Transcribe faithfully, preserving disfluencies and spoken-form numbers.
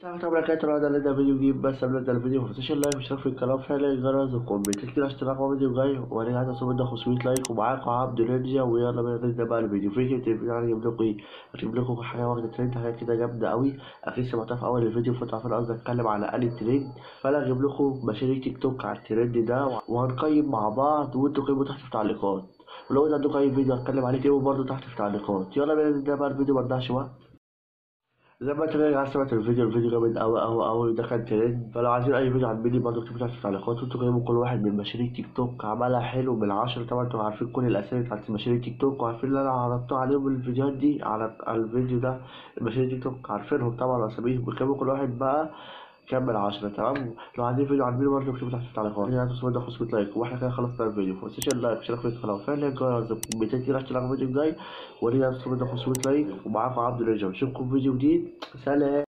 طبعا كده طلعنا لنا فيديو جديد. بس قبل ما نبدأ الفيديو متنساش اللايك والاشتراك في القناة وفعل الجرس وكومنتات كده عشان تعرفوا فيديو جاي. وانا قاعد اوصل منه خمسمية لايك ومعاكم عبد نينجا. ويلا بينا نبدأ بقى الفيديو. فيديو الفيديو يعني هجيب لكم ايه؟ هجيب لكم حاجة واخدة ترند، حاجة كده جامدة قوي. اكيد سمعتها في اول الفيديو فانتوا عارفين قصدي اتكلم على انهي ترند. فانا هجيب لكم مشاريع تيك توك على الترند ده وهنقيم مع بعض وانتوا قيموا تحت في التعليقات. ولو انتوا عندكم اي فيديو هتكلم عليه قيموا برضه تحت في التعليقات. يلا بينا نبدأ بقى الفيديو مبناش وقت. زي ما انت كده عايز سمعت الفيديو الفيديو جامد أوي أوي أوي ده كان ترند. فلو عايزين أي فيديو عن ميني برضه اكتبوا تحت في التعليقات وانتوا كلموا كل واحد من مشاريع تيك توك عملها حلو من عشرة. طبعا انتوا عارفين كل الأسامي بتاعت مشاريع تيك توك وعارفين اللي أنا عرضته عليهم الفيديوهات دي على على الفيديو ده. مشاريع تيك توك عارفينهم طبعا وأساميهم. بيكلموا كل واحد بقى كام من عشرة. تمام. لو عايزين فيديو عن ميني برضه اكتبوا تحت في التعليقات. يعني هتوصلوا ده خمسمية لايك واحنا كده خلصنا الفيديو. متنساش اللايك اشتراك في القناة وفعل الجرس ميتين كده عشان تلاقوا الفيديو الجاي. ولينا هتوصلوا ده خمسمية لايك ومعاكم عبد الرجال. نشوفكم في فيديو جديد. سلام.